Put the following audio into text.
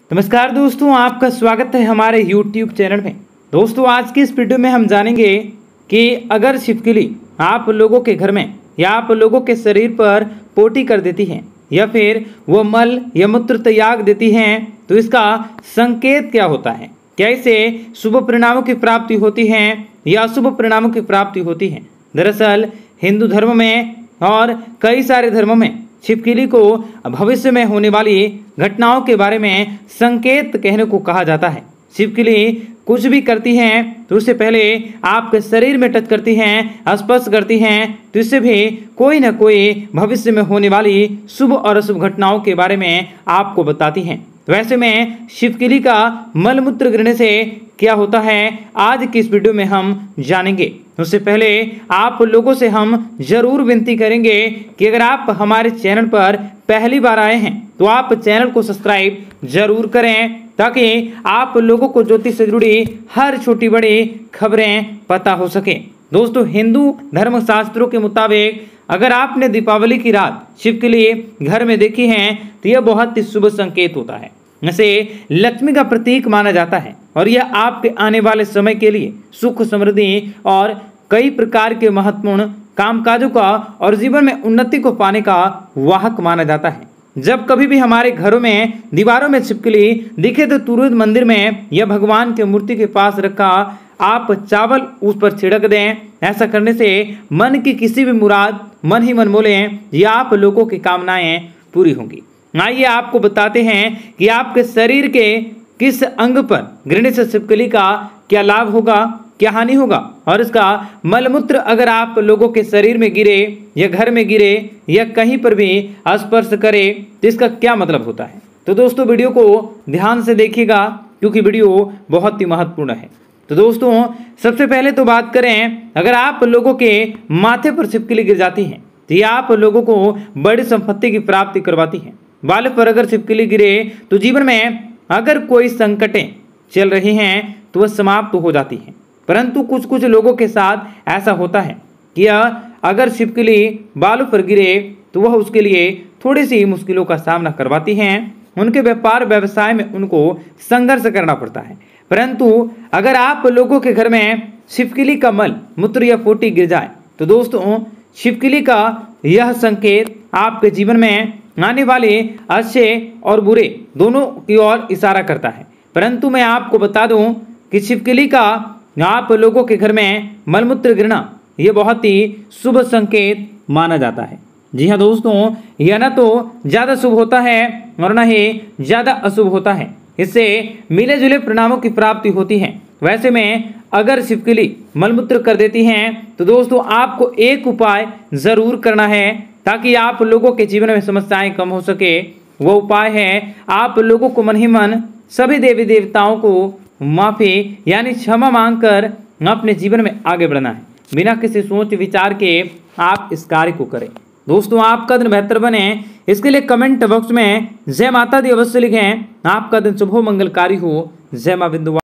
नमस्कार दोस्तों, आपका स्वागत है हमारे YouTube चैनल में। दोस्तों, आज की इस वीडियो में हम जानेंगे कि अगर छिपकली आप लोगों के घर में या आप लोगों के शरीर पर पोटी कर देती हैं या फिर वो मल या मूत्र त्याग देती हैं तो इसका संकेत क्या होता है। क्या इससे शुभ परिणामों की प्राप्ति होती है या अशुभ परिणामों की प्राप्ति होती है। दरअसल हिंदू धर्म में और कई सारे धर्मों में छिपकली को भविष्य में होने वाली घटनाओं के बारे में संकेत कहने को कहा जाता है। छिपकली कुछ भी करती हैं तो उससे पहले आपके शरीर में टच करती हैं, स्पर्श करती हैं, तो इससे भी कोई न कोई भविष्य में होने वाली शुभ और अशुभ घटनाओं के बारे में आपको बताती हैं। तो ऐसे में छिपकली का मलमूत्र गिरने से क्या होता है, आज की इस वीडियो में हम जानेंगे। उससे पहले आप लोगों से हम जरूर विनती करेंगे कि अगर आप हमारे चैनल पर पहली बार आए हैं तो आप चैनल को सब्सक्राइब जरूर करें ताकि आप लोगों को ज्योतिष से जुड़ी हर छोटी बड़ी खबरें पता हो सके। दोस्तों, हिंदू धर्म शास्त्रों के मुताबिक अगर आपने दीपावली की रात छिपकली घर में देखी है तो यह बहुत ही शुभ संकेत होता है। इसे लक्ष्मी का प्रतीक माना जाता है और यह आपके आने वाले समय के लिए सुख, समृद्धि और कई प्रकार के महत्वपूर्ण कामकाजों का और जीवन में उन्नति को पाने का वाहक माना जाता है। जब कभी भी हमारे घरों में दीवारों में छिपकली दिखे तो तुरंत मंदिर में या भगवान के मूर्ति के पास रखा आप चावल उस पर छिड़क दें। ऐसा करने से मन की किसी भी मुराद मन ही मन बोले या आप लोगों की कामनाएं पूरी होंगी। आइए आपको बताते हैं कि आपके शरीर के किस अंग पर गिरने से छिपकली का क्या लाभ होगा, क्या हानि होगा, और इसका मलमूत्र अगर आप लोगों के शरीर में गिरे या घर में गिरे या कहीं पर भी स्पर्श करे तो इसका क्या मतलब होता है। तो दोस्तों, वीडियो को ध्यान से देखिएगा क्योंकि वीडियो बहुत ही महत्वपूर्ण है। तो दोस्तों, सबसे पहले तो बात करें, अगर आप लोगों के माथे पर छिपकली गिर जाती है तो ये आप लोगों को बड़ी संपत्ति की प्राप्ति करवाती है। बाल पर अगर छिपकली गिरे तो जीवन में अगर कोई संकटें चल रही हैं तो वह समाप्त हो जाती हैं। परंतु कुछ कुछ लोगों के साथ ऐसा होता है कि अगर छिपकली बालों पर गिरे तो वह उसके लिए थोड़ी सी मुश्किलों का सामना करवाती हैं। उनके व्यापार व्यवसाय में उनको संघर्ष करना पड़ता है। परंतु अगर आप लोगों के घर में छिपकली का मल मूत्र या पोटी गिर जाए तो दोस्तों, छिपकली का यह संकेत आपके जीवन में आने वाले अच्छे और बुरे दोनों की ओर इशारा करता है। परंतु मैं आपको बता दूं कि छिपकली का आप लोगों के घर में मलमूत्र गिरना यह बहुत ही शुभ संकेत माना जाता है। जी हाँ दोस्तों, यह न तो ज़्यादा शुभ होता है और न ही ज़्यादा अशुभ होता है। इससे मिले जुले परिणामों की प्राप्ति होती है। वैसे में अगर छिपकली मलमूत्र कर देती हैं तो दोस्तों, आपको एक उपाय ज़रूर करना है ताकि आप लोगों के जीवन में समस्याएं कम हो सके। वो उपाय है, आप लोगों को मन ही मन सभी देवी देवताओं को माफ़ी यानी क्षमा मांगकर अपने जीवन में आगे बढ़ना है। बिना किसी सोच विचार के आप इस कार्य को करें। दोस्तों, आपका दिन बेहतर बने इसके लिए कमेंट बॉक्स में जय माता दी अवश्य लिखें। आपका दिन शुभ हो, मंगलकारी हो। जय मां बिंदु।